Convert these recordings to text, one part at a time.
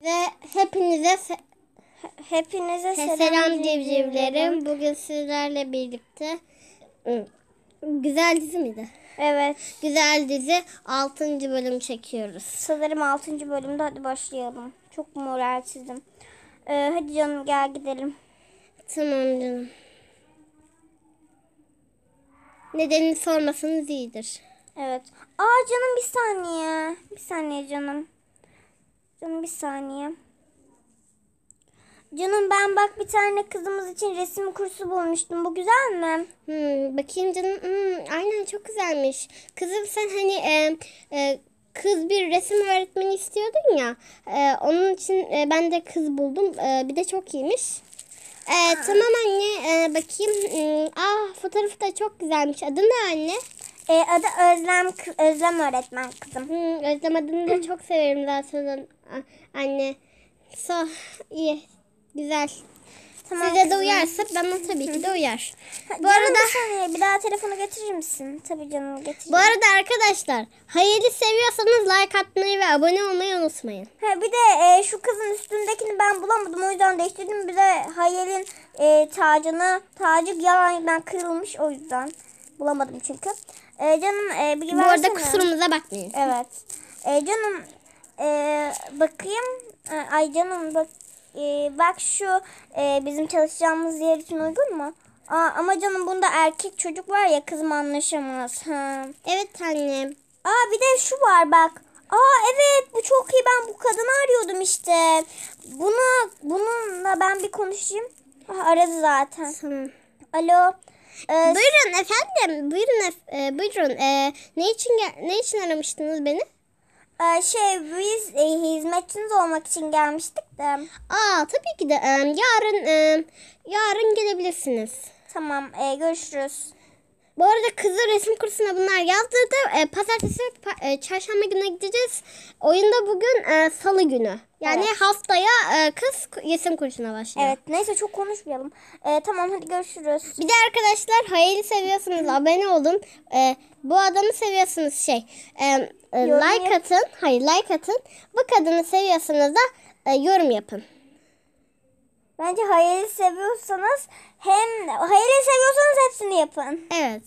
Ve hepinize selam civcivlerim. Bugün sizlerle birlikte Güzel Dizi miydi? Evet. Güzel Dizi 6. bölüm çekiyoruz. Sanırım 6. bölümde, hadi başlayalım. Çok moralsizim. Hadi canım gel gidelim. Tamam canım. Nedenini sormasanız iyidir. Evet. Aa canım bir saniye. Bir saniye canım. Canım bir saniye. Canım ben bak bir tane kızımız için resim kursu bulmuştum. Bu güzel mi? Bakayım canım. Aynen çok güzelmiş. Kızım sen hani kız bir resim öğretmeni istiyordun ya. Onun için ben de kız buldum. Bir de çok iyiymiş. Tamam anne. Bakayım. Fotoğrafı da çok güzelmiş. Adı ne anne? Adı Özlem öğretmen kızım. Özlem adını da çok severim zaten anne. İyi. Güzel. Tamam, size de kızım. uyarsa bana tabii ki de uyar. Bu arada bir saniye, bir daha telefonu getirir misin? Tabii canım getiririm. Bu arada arkadaşlar, Hayal'i seviyorsanız like atmayı ve abone olmayı unutmayın. Bir de şu kızın üstündekini ben bulamadım, o yüzden değiştirdim. Bir de Hayal'in tacı yalandan kırılmış, o yüzden bulamadım çünkü. Canım bilgi Bu arada versene. kusurumuza bakmayın. Evet. Canım bakayım. Ay canım bak şu bizim çalışacağımız yer için uygun mu? Ama canım bunda erkek çocuk var ya, kızım anlaşamaz. Evet annem. Bir de şu var bak. Evet, bu çok iyi, ben bu kadını arıyordum işte. Bununla ben bir konuşayım. Aradı zaten. Tamam. Alo. Buyurun efendim. Buyurun. Ne için aramıştınız beni? Biz hizmetçiniz olmak için gelmiştik de. Tabii ki de yarın gelebilirsiniz. Tamam, görüşürüz. Bu arada kızı resim kursuna bunlar yazdırdı. Pazartesi, çarşamba gününe gideceğiz. Oyunda bugün salı günü. Yani Evet. haftaya kız resim kursuna başlıyor. Evet, neyse çok konuşmayalım. Tamam, hadi görüşürüz. Bir de arkadaşlar Hayal'i seviyorsanız abone olun. Bu adamı seviyorsanız like atın. Hayır, like atın. Bu kadını seviyorsanız da yorum yapın. Bence Hayal'i seviyorsanız hepsini yapın. Evet.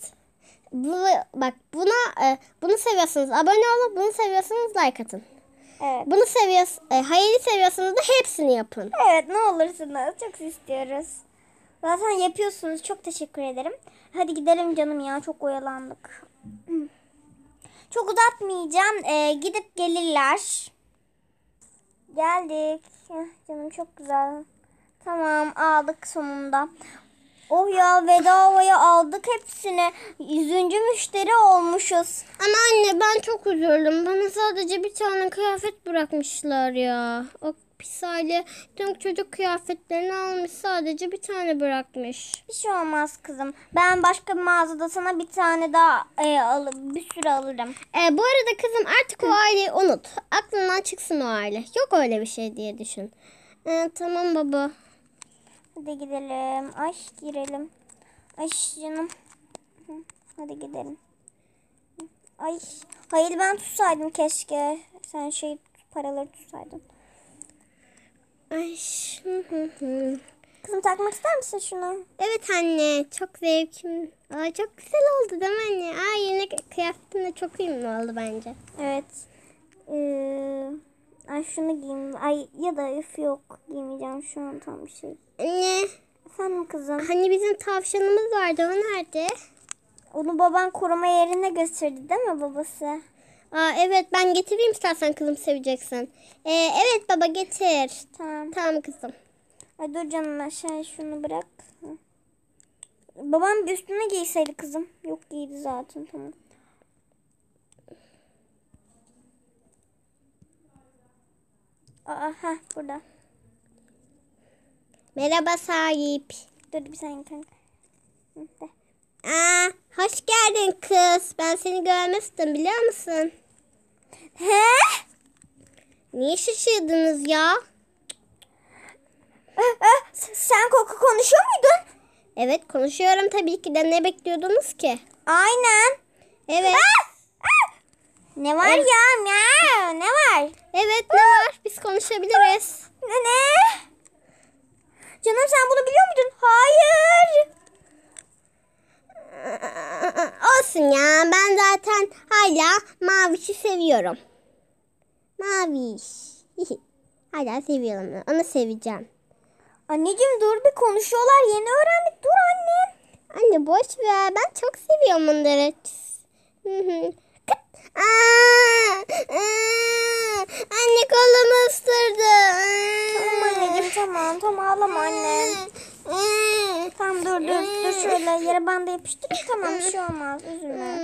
Bunu seviyorsanız abone olun. Bunu seviyorsanız like atın. Evet. Hayal'i seviyorsanız da hepsini yapın. Evet, ne olursunuz. Çok istiyoruz. Zaten yapıyorsunuz. Çok teşekkür ederim. Hadi gidelim canım ya. Çok oyalandık. Çok uzatmayacağım. Gidip gelirler. Geldik. Canım çok güzel. Tamam, aldık sonunda. Oh ya, bedavaya aldık hepsini. 100. müşteri olmuşuz. Ama anne ben çok üzüldüm. Bana sadece bir tane kıyafet bırakmışlar ya. O pis hali tüm çocuk kıyafetlerini almış, sadece bir tane bırakmış. Bir şey olmaz kızım. Ben başka bir mağazada sana bir tane daha bir sürü alırım. Bu arada kızım artık o aileyi unut. Aklından çıksın o aile. Yok öyle bir şey diye düşün. Tamam baba. Hadi gidelim. Ay girelim. Ay canım. Hadi gidelim. Ay. Hayır, ben tutsaydım keşke. Sen paraları tutsaydın. Ay. Kızım takmak ister misin şunu? Evet anne, çok zevkim. Çok güzel oldu değil mi anne? Yeni kıyafetim de çok uyumlu oldu bence. Evet. Ay şunu giyeyim. Ay ya da yok, giymeyeceğim şu an tam bir şey. Anne. Efendim kızım. Hani bizim tavşanımız vardı, o nerede? Onu baban koruma yerine götürdü değil mi babası? Evet, ben getireyim istersen, kızım seveceksin. Evet baba, getir. Tamam. Tamam kızım. Ay dur canım, şunu bırak. Babam bir üstüne giyseydi kızım. Yok, giydi zaten, tamam. Burada. Merhaba sahip. Dur bir saniye kanka. Hoş geldin kız. Ben seni görmüştüm, biliyor musun? He? Niye şaşırdınız ya? Sen konuşuyor muydun? Evet, konuşuyorum tabii ki de. Ne bekliyordunuz ki? Aynen. Evet. Ne var ya? Miau, ne var? Evet ne var? Biz konuşabiliriz. Ne? Canım sen bunu biliyor muydun? Hayır. Olsun ya. Ben zaten hala Maviş'i seviyorum. Maviş. Hala seviyorum. Onu seveceğim. Anneciğim dur bir konuşuyorlar. Yeni öğrendik. Dur annem. Anne boş ver. Ben çok seviyorum onları. Kıt. Anne kolumu ısırdı. Tamam anneciğim tamam. Tamam ağlama anne. Tamam dur şöyle yere bandı yapıştırayım. Tamam bir şey olmaz. Üzülme.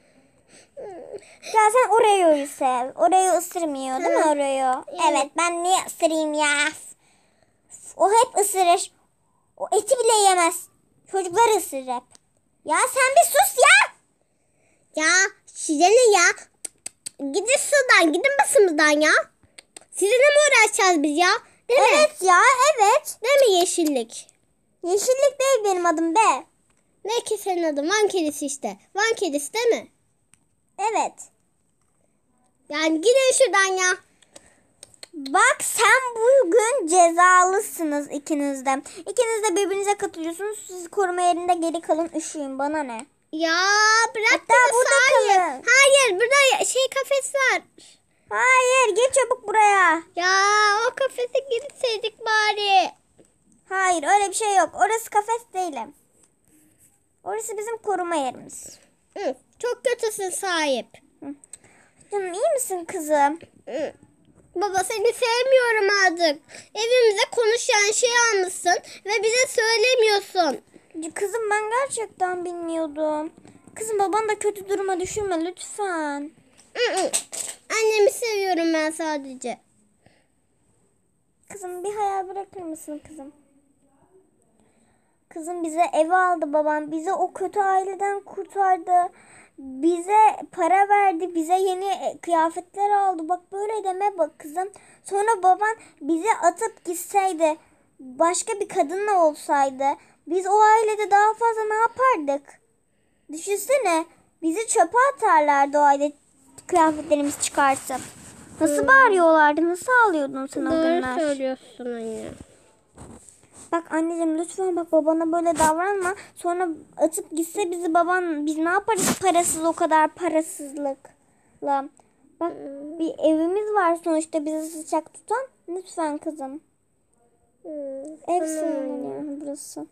Ya sen Oreo'yu sev. Oreo ısırmıyor değil mi Oreo? Evet ben niye ısırayım ya? O hep ısırır. O eti bile yemez. Çocuklar ısırır hep. Ya sen bir sus ya. Ya size ne ya? Gidin şuradan. Gidin başımızdan ya. Sizinle mi uğraşacağız biz ya? Değil mi? Evet ya evet. Değil mi yeşillik? Yeşillik değil benim adım be. Ne ki senin adın? Van kedisi işte. Van kedisi değil mi? Evet. Yani gidin şuradan ya. Bak sen bugün cezalısınız ikiniz de. İkiniz de birbirinize katılıyorsunuz. Siz koruma yerinde geri kalın üşüyün bana ne. Ya bırak Hatta beni, burada hayır. kalın. Hayır burada kafes var. Hayır gel çabuk buraya. Ya o kafese girseydik bari. Hayır öyle bir şey yok. Orası kafes değil. Orası bizim koruma yerimiz. Hı, çok kötüsün sahip. Canım iyi misin kızım? Hı. Baba seni sevmiyorum artık. Evimize konuşan şey almışsın ve bize söylemiyorsun. Kızım ben gerçekten bilmiyordum. Kızım baban da kötü duruma düşürme lütfen. Hı. Annemi seviyorum ben sadece. Kızım bir hayal bırakır mısın kızım? Kızım bize evi aldı babam. Bizi o kötü aileden kurtardı. Bize para verdi. Bize yeni kıyafetler aldı. Bak böyle deme bak kızım. Sonra baban bizi atıp gitseydi. Başka bir kadınla olsaydı. Biz o ailede daha fazla ne yapardık? Düşünsene. Bizi çöpe atarlardı o aile kıyafetlerimiz çıkarsa. Nasıl bağırıyorlardı? Nasıl ağlıyordun sen o Doğru günler? söylüyorsun anne. Bak anneciğim lütfen bak babana böyle davranma. Sonra atıp gitse bizi baban biz ne yaparız parasız o kadar parasızlıkla. Bak bir evimiz var sonuçta bizi sıcak tutan. Lütfen kızım. Ev senin burası.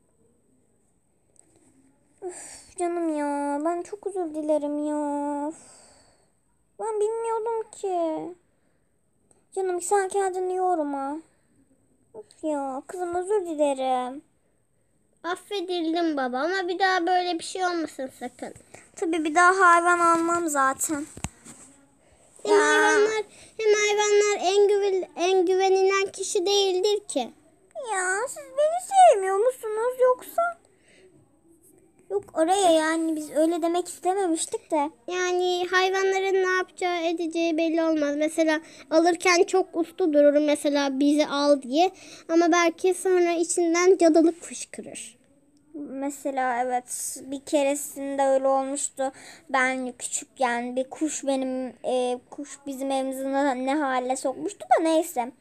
Üf, canım ya ben çok özür dilerim ya. Üf. Ben bilmiyordum ki. Canım sen kendini yorma. Of ya kızım özür dilerim. Affedildim baba ama bir daha böyle bir şey olmasın sakın. Tabii bir daha hayvan almam zaten. Hem hayvanlar en güvenilen kişi değildir ki. Ya siz beni sevmiyor musunuz yoksa? Yok oraya yani biz öyle demek istememiştik de. Yani hayvanların ne yapacağı edeceği belli olmaz. Mesela alırken çok uslu durur mesela bizi al diye. Ama belki sonra içinden cadılık fışkırır. Mesela evet bir keresinde öyle olmuştu. Ben küçükken bir kuş kuş bizim evimizi ne hale sokmuştu da neyse.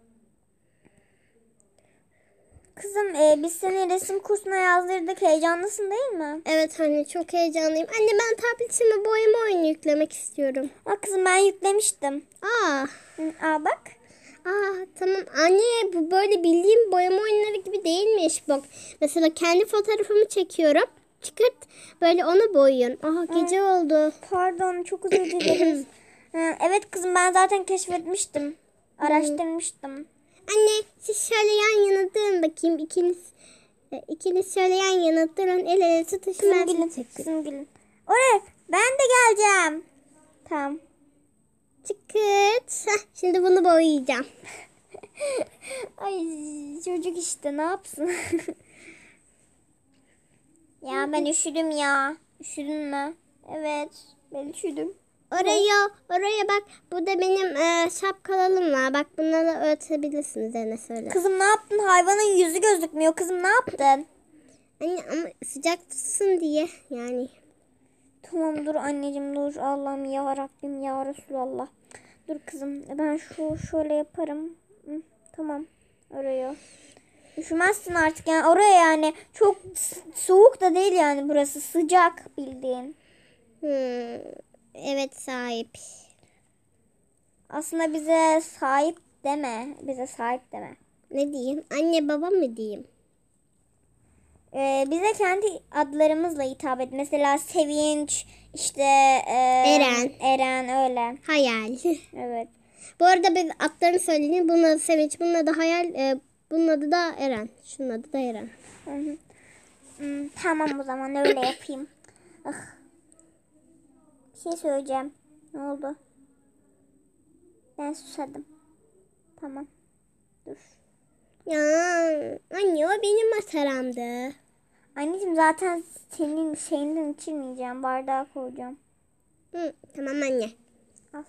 Kızım biz seni resim kursuna yazdırdık. Heyecanlısın değil mi? Evet anne çok heyecanlıyım. Anne ben tabletime boyama oyunu yüklemek istiyorum. Aa, kızım ben yüklemiştim. Aa, Aa bak. tamam anne bu böyle bildiğim boyama oyunları gibi değilmiş. Bak mesela kendi fotoğrafımı çekiyorum. Çıkart böyle onu boyuyorsun. Aha gece oldu. Pardon çok özür dileriz. Evet kızım ben zaten keşfetmiştim. Araştırmıştım. Anne siz şöyle yan yana durun bakayım. İkiniz şöyle yan yana durun. El ele tutuşun. Kızım gülün. Kızım gülün. Oraya ben de geleceğim. Tamam. Çıkırt. Şimdi bunu boyayacağım. Ay çocuk işte ne yapsın? Ya ben üşüdüm ya. Üşüdün mü? Evet ben üşüdüm. Oraya bak. Burada benim şapkalarım var. Bak bunları örtebilirsiniz Enes söyle. Kızım ne yaptın? Hayvanın yüzü gözükmüyor. Kızım ne yaptın? Anne ama sıcak tutsun diye yani. Tamam dur anneciğim dur. Allah'ım ya Rabbim ya Resulallah. Dur kızım ben şöyle yaparım. Hı, tamam oraya. Üşümezsin artık yani oraya yani çok soğuk da değil yani burası sıcak bildiğin. Evet sahip. Aslında bize sahip deme. Bize sahip deme. Ne diyeyim? Anne baba mı diyeyim? Bize kendi adlarımızla hitap et. Mesela Sevinç, işte Eren öyle. Hayal. Evet. Bu arada biz adlarını söyleyeyim. Bunun adı Sevinç, bunun adı Hayal, bunun adı da Eren. Şunun adı da Eren. Hı hı. Tamam o zaman öyle yapayım. Ah. Bir şey söyleyeceğim. Ne oldu? Ben susadım. Tamam. Dur. Ya anne o benim masaramdı. Anneciğim zaten senin şeyinden içirmeyeceğim. Bardağa koyacağım. Tamam anne. Al.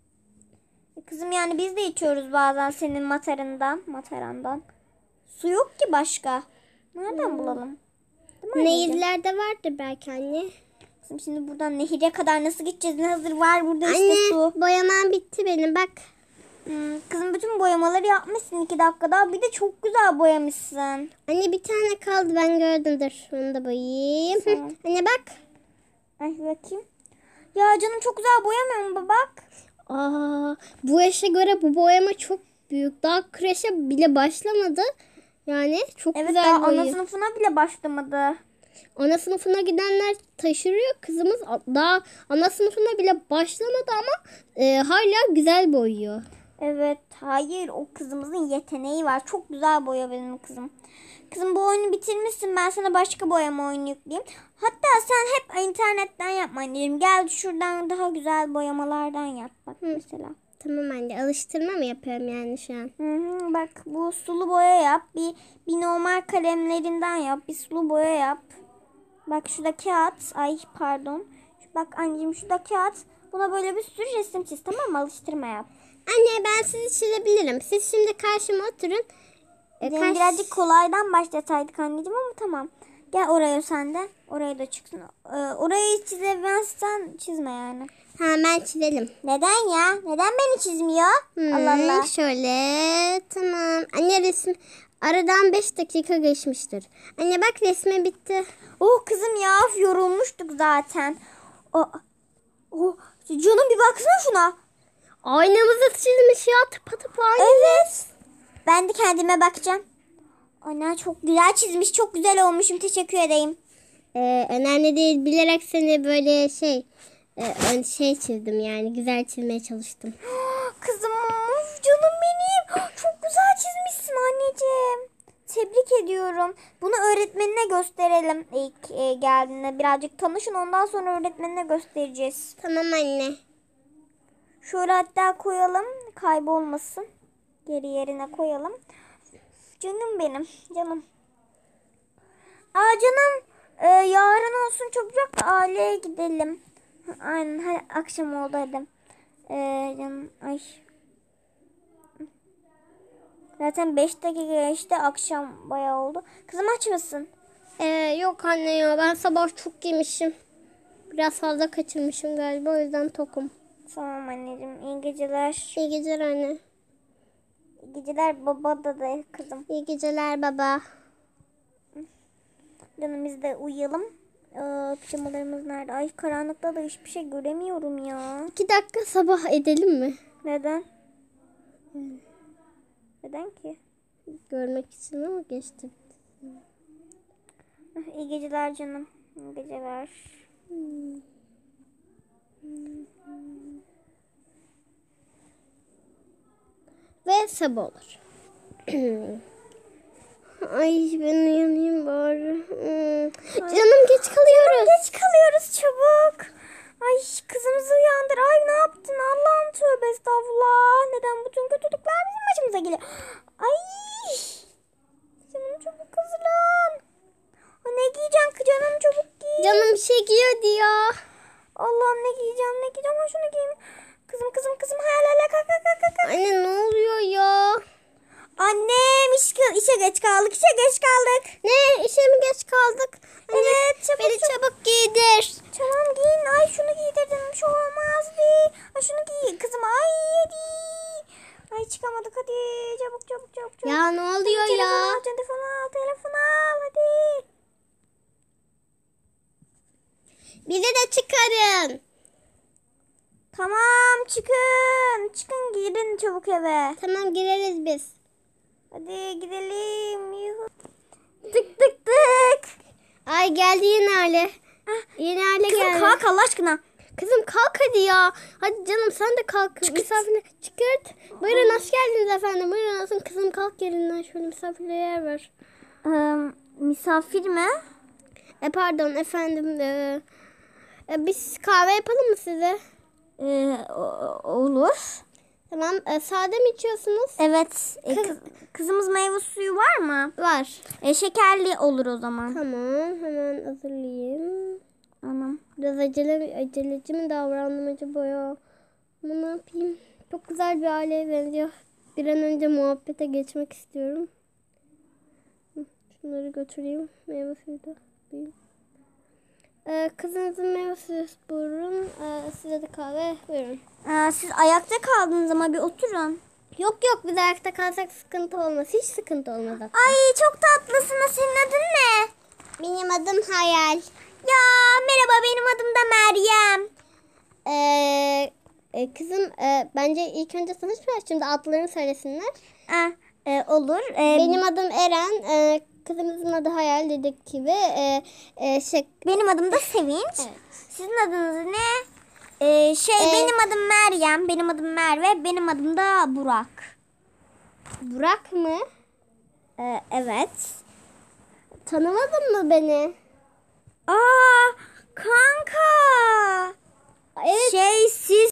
Kızım yani biz de içiyoruz bazen senin matarandan. Su yok ki başka. Nereden bulalım? Değil mi anneciğim? Nehirlerde vardır belki anne. Kızım şimdi buradan nehire kadar nasıl gideceğiz? Ne hazır var burada işte Anne su. boyamam bitti benim bak. Kızım bütün boyamaları yapmışsın 2 dakikada. Bir de çok güzel boyamışsın. Anne bir tane kaldı ben gördüm, dur onu da boyayayım. Tamam. Anne bak. Ay bakayım. Ya canım çok güzel boyamıyor mu bak? Bu yaşa göre bu boyama çok büyük. Daha kreşe bile başlamadı. Yani çok Evet güzel daha boyuyor. ana sınıfına bile başlamadı. Ana sınıfına gidenler taşırıyor. Kızımız daha ana sınıfına bile başlamadı ama hala güzel boyuyor. Evet hayır o kızımızın yeteneği var. Çok güzel boya benim kızım. Kızım bu oyunu bitirmişsin. Ben sana başka boyama oyunu yükleyeyim. Hatta sen hep internetten yapma anneciğim. Gel şuradan daha güzel boyamalardan yap. Bak mesela. Tamam anne, alıştırma mı yapıyorum yani şu an? Hı, bak bu sulu boya yap. Bir normal kalemlerinden yap. Bir sulu boya yap. Bak şurada kağıt. Ay pardon. Bak anneciğim şurada kağıt. Buna böyle bir sürü resim çiz, tamam mı? Alıştırma yap. Anne ben sizi çizebilirim. Siz şimdi karşıma oturun. Birazcık kolaydan başlasaydık anneciğim ama tamam. Gel oraya sen de. Oraya da çıksın. Orayı çizemezsen çizme yani. Hemen çizelim. Neden ya? Neden beni çizmiyor? Allah Allah. Şöyle tamam. Anne resim aradan 5 dakika geçmiştir. Anne bak resmi bitti. Oh kızım ya yorulmuştuk zaten. Oh, canım bir baksana şuna. Aynamızı çizmiş ya, tıpatıp aynı. Evet. Ben de kendime bakacağım. Ana çok güzel çizmiş. Çok güzel olmuşum. Teşekkür edeyim. Önemli değil, bilerek seni böyle şey çizdim yani, güzel çizmeye çalıştım. Kızım canım benim. Çok güzel çizmişsin anneciğim. Tebrik ediyorum. Bunu öğretmenine gösterelim. İlk geldiğinde birazcık tanışın. Ondan sonra öğretmenine göstereceğiz. Tamam anne. Şöyle hatta koyalım. Kaybolmasın. Geri yerine koyalım. Canım benim. Canım. Canım. Yarın olsun çabucak da aileye gidelim. Aynen. Hadi, akşam oldu hadi. Canım. Ay. Zaten 5 dakika geçti. Akşam bayağı oldu. Kızım aç mısın? Yok anne ya, ben sabah çok yemişim. Biraz fazla kaçırmışım galiba, o yüzden tokum. Tamam anneciğim. İyi geceler. İyi geceler anne. İyi geceler baba da kızım. İyi geceler baba. Canım biz de uyuyalım. Pijamalarımız nerede? Ay karanlıkta da hiçbir şey göremiyorum ya. 2 dakika sabah edelim mi? Neden? Neden ki? Görmek için ama geçtim. İyi geceler canım. İyi geceler. Ve sabah olur. Ay ben uyanayım bari. Canım geç kalıyoruz. Geç kalıyoruz çabuk. Ay kızımızı uyandır. Ay ne yaptın? Allah'ım tövbe estağfurullah. Neden bütün kötülükler bizim başımıza geliyor? Ay. Canım çabuk hazırlan. Ne giyeceğim ki canım çabuk giy. Canım bir şey giyiyor diyor. Allah'ım ne giyeceğim ne giyeceğim. Ha şunu giyeyim. Kızım hayal kalk. Anne ne oluyor ya? Annem işe geç kaldık. İşe geç kaldık. Ne? İşe mi geç kaldık? Anne, Evet, çabuk, beni çabuk giydir. Tamam giyin. Ay şunu giydirdim. Şu olmaz bir. Ay şunu giy. Kızım ay hadi. Ay çıkamadık hadi. Çabuk çabuk çabuk. çabuk. Ya ne oluyor Telefonu ya? al, telefonu al, telefonu al hadi. Bizi de çıkarın. Tamam çıkın. Çıkın girin çabuk eve. Tamam, gireriz biz. Hadi gidelim. Yuhu. Tık tık tık. Ay, geldi yeni hale. Yeni hale Kızım geldi. kalk Allah aşkına. Kızım kalk hadi ya. Hadi canım, sen de kalk. Misafirine çıkart. Buyurun, hoş geldiniz efendim. Buyurun olsun kızım, kalk yerinden. Şöyle misafirliğe yer ver. Misafir mi? Pardon efendim. Biz kahve yapalım mı size? Olur. Tamam. Sade mi içiyorsunuz? Evet. Kızımız meyve suyu var mı? Var. Şekerli olur o zaman. Tamam. Hemen hazırlayayım. Anam. Biraz aceleci mi davrandım acaba ya? Ama ne yapayım? Çok güzel bir aileye benziyor. Bir an önce muhabbete geçmek istiyorum. Şunları götüreyim. Meyve suyu da alayım. Kızınızın meyve suyu buyurun. Size de kahve buyurun. Siz ayakta kaldınız ama bir oturun. Yok biz ayakta kalsak sıkıntı olmaz. Hiç sıkıntı olmaz hatta. Ay çok tatlısınız. Senin adın ne? Benim adım Hayal. Ya merhaba benim adım da Meryem. Kızım bence ilk önce tanışmıyoruz. Şimdi adlarını söylesinler. Olur. Benim adım Eren. Kızımızın adı Hayal dedik gibi. Benim adım da Sevinç. Evet. Sizin adınız ne? Benim adım Meryem. Benim adım Merve. Benim adım da Burak. Burak mı? Evet. Tanımadın mı beni? Aa kanka. Evet. Siz